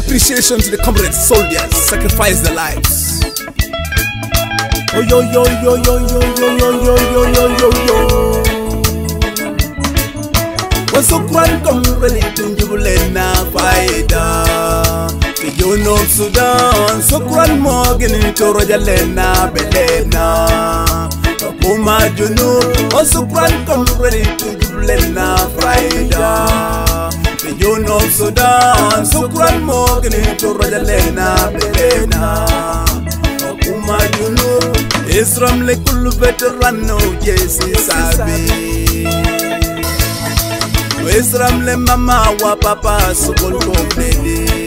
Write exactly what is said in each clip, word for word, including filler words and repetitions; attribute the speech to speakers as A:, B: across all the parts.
A: Appreciation to the comrades, soldiers, sacrifice their lives. Oh yo yo yo yo yo yo yo yo yo yo yo yo. Wasukran comrades tunjibulena faida. You know Sudan, Sukran Morgan to Rojalena Belena. Puma Junu, or Sukran comrade to Jublena Frida. You know Sudan, Sukran Morgan to Rojalena Belena. Puma Junu, Isram Lekul veteran no Jesse Sabi. Isram le mama wa papa Sukul Komedi.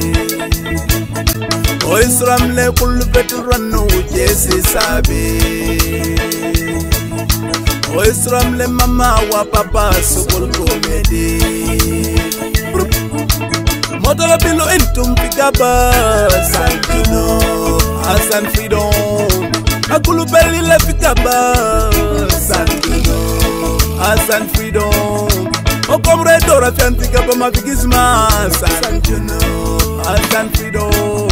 A: O Isram le kul veteran no Jesse Sabi. O Isram le mama wa papa Sukul Komedi. Motor bilo entum pigaba San Juno Asan freedom Akulu belli le pigaba San Juno Asan freedom O comrade Dora Fiantica pa mafigisma San Juno Asan freedom.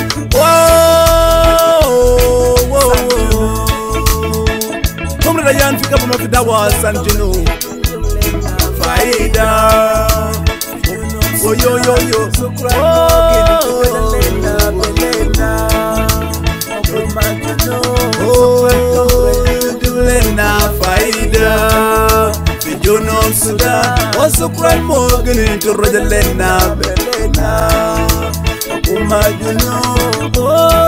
A: Whoa, whoa, whoa. Comrade Yan Fika pa mafidawa San Juno Faida. Oh yo yo yo. Oh, Jublena Faida. Juno Sudan, was so cry Morgan into Rojalena Belena. Uma Juno, oh,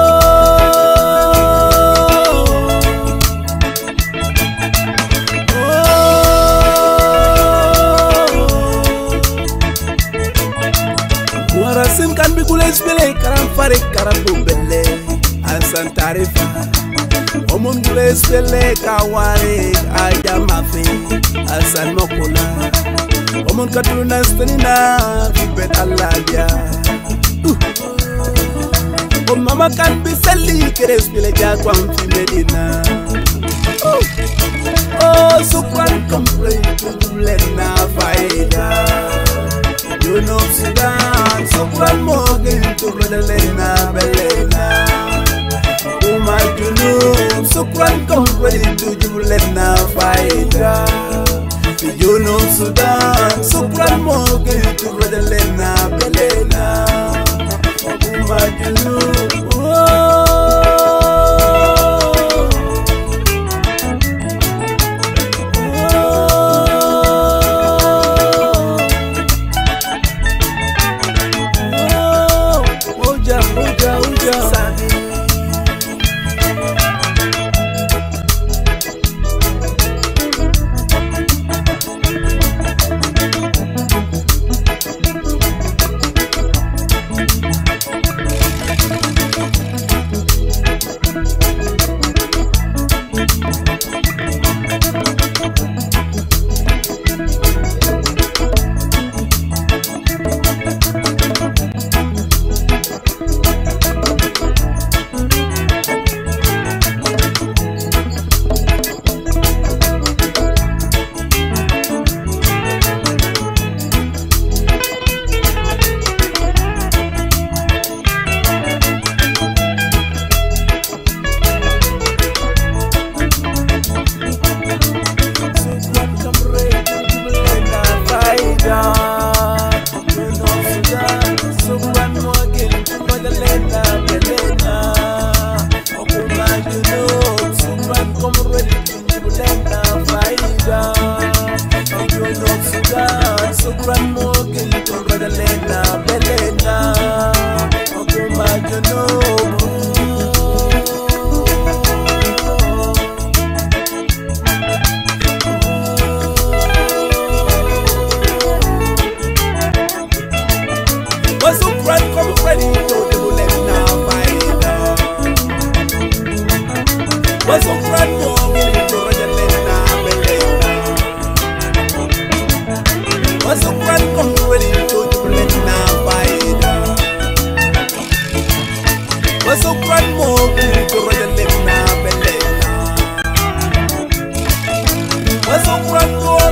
A: Warasim can be cool as Pele, Karamfare, Karabumbele, and Santarifa. Omungule spele kawari ayamafi asan mokola Omun katuna stanina fibet aladia O mama kan bisali kere spele jakwa mfi medina Oh Sukran comrade Jublena Faida. You know Sudan Sukran Morgan to Rojalena Belena. Uma Junu, Sukran comrade to Jublena Faida. You know Sudan, Sukran Morgan to Rojalena Belena. Uma Junu, oh.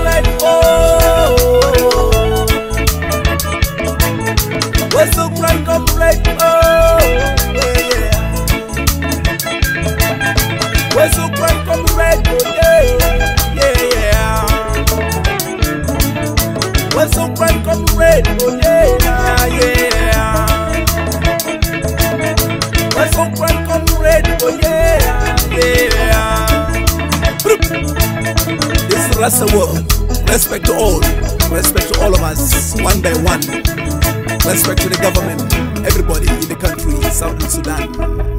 A: What's so grand? Where's the grand comrade? Oh yeah, yeah, yeah. Where's the grand comrade? Oh yeah, yeah. Where's the grand comrade? Oh yeah, yeah. This is the rest of the world. Respect to all. Respect to all of us, one by one. Respect to the government, everybody in the country, South Sudan.